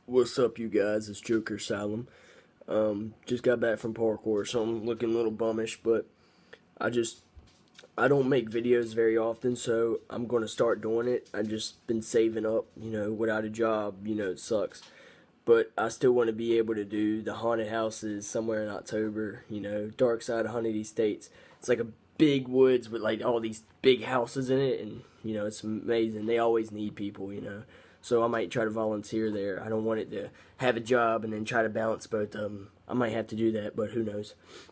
What's up, you guys? It's Jokerasylum. Just got back from parkour, so I'm looking a little bummish, but I don't make videos very often, so I'm going to start doing it. I've just been saving up, without a job, it sucks. But I still want to be able to do the haunted houses somewhere in October, dark side of Haunted Estates. It's like a big woods with like all these big houses in it, and it's amazing. They always need people, so I might try to volunteer there. I don't want it to have a job and then try to balance both of them. I might have to do that, but who knows.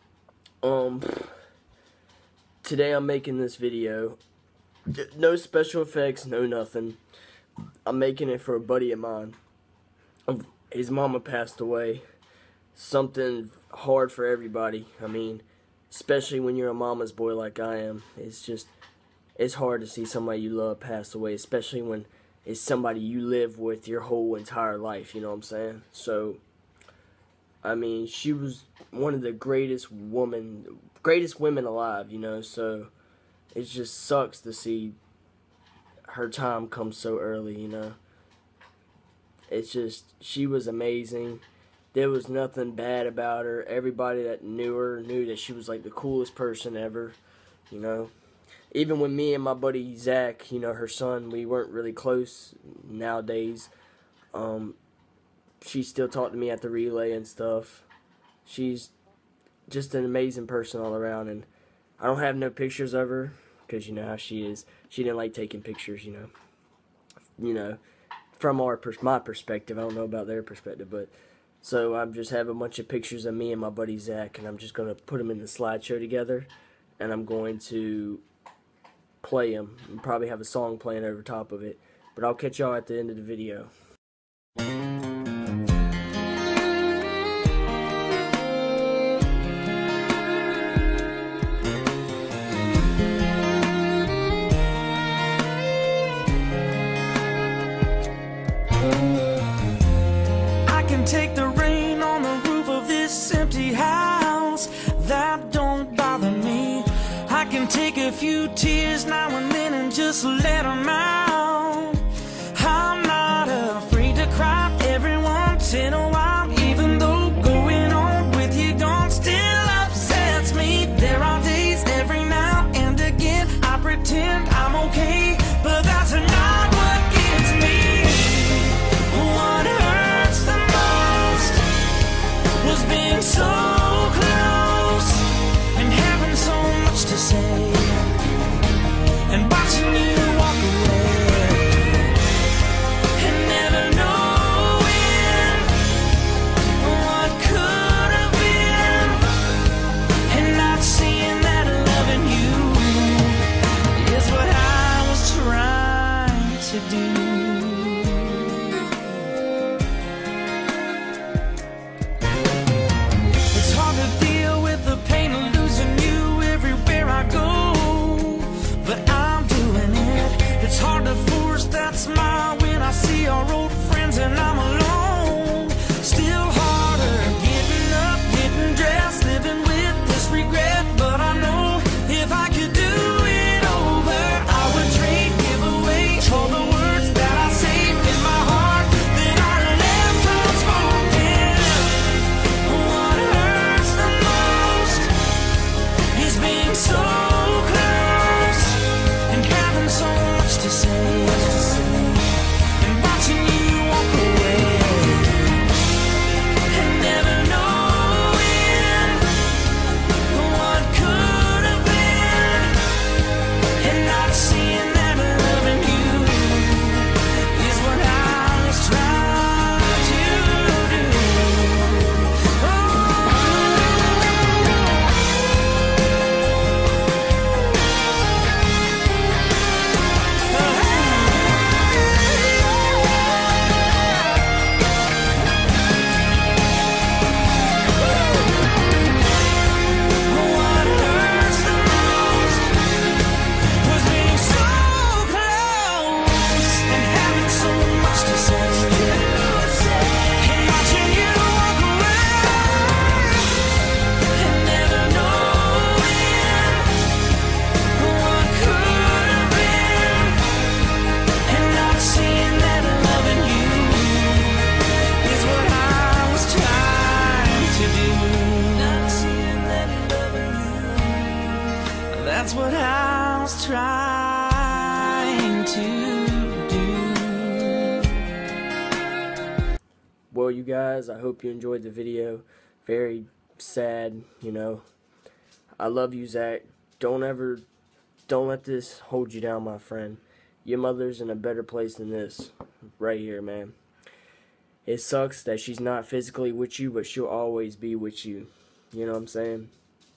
Today I'm making this video. No special effects, no nothing. I'm making it for a buddy of mine. His mama passed away. Something hard for everybody. I mean, especially when you're a mama's boy like I am. It's hard to see somebody you love pass away, especially when it's somebody you live with your whole entire life, you know what I'm saying? So, I mean, she was one of the greatest women alive, so it just sucks to see her time come so early, It's just, she was amazing. There was nothing bad about her. Everybody that knew her knew that she was like the coolest person ever, Even when me and my buddy Zach, her son, we weren't really close nowadays. She still talked to me at the relay and stuff. She's just an amazing person all around, and I don't have no pictures of her because you know how she is. She didn't like taking pictures, from my perspective. I don't know about their perspective, but so I just have a bunch of pictures of me and my buddy Zach, and I'm just gonna put them in the slideshow together, and I'm going to play them and probably have a song playing over top of it, but I'll catch y'all at the end of the video. I can take the rain on the roof of this empty house. That don't bother me. I can take a few tears now and then and just let them out. I'm not afraid to cry every once in a while, even though going on with you gone still upsets me. There are days every now and again I pretend I'm okay, but that's not what gets me. What hurts the most was being so close and having so much to say, and watching you walk away, and never knowing Well, you guys, I hope you enjoyed the video. Very sad, you know. I love you, Zach. Don't let this hold you down, my friend. Your mother's in a better place than this. Right here, man. It sucks that she's not physically with you, but she'll always be with you. You know what I'm saying?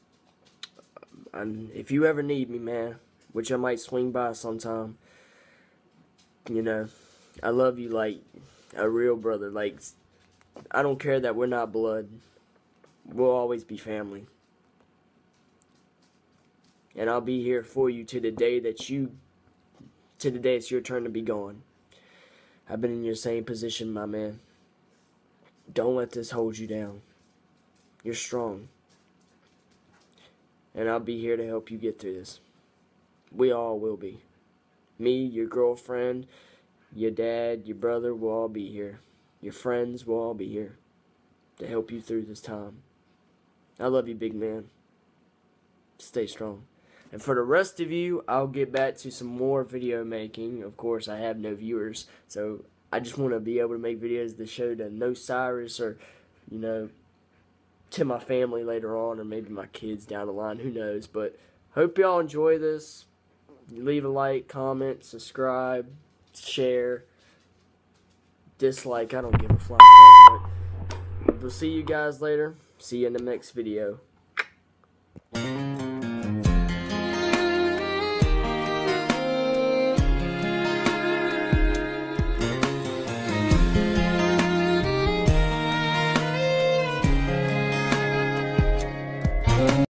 And if you ever need me, man, which I might swing by sometime, you know, I love you like a real brother. Like, I don't care that we're not blood. We'll always be family. And I'll be here for you to the day it's your turn to be gone. I've been in your same position, my man. Don't let this hold you down. You're strong. And I'll be here to help you get through this. We all will be. Me, your girlfriend, your dad, your brother will all be here. Your friends will all be here to help you through this time. I love you, big man. Stay strong. And for the rest of you, I'll get back to some more video making. Of course, I have no viewers, so I just want to be able to make videos to show to No Cyrus or, you know, to my family later on, or maybe my kids down the line. Who knows? But hope y'all enjoy this. Leave a like, comment, subscribe, share, dislike. I don't give a flying fuck. But we'll see you guys later. See you in the next video.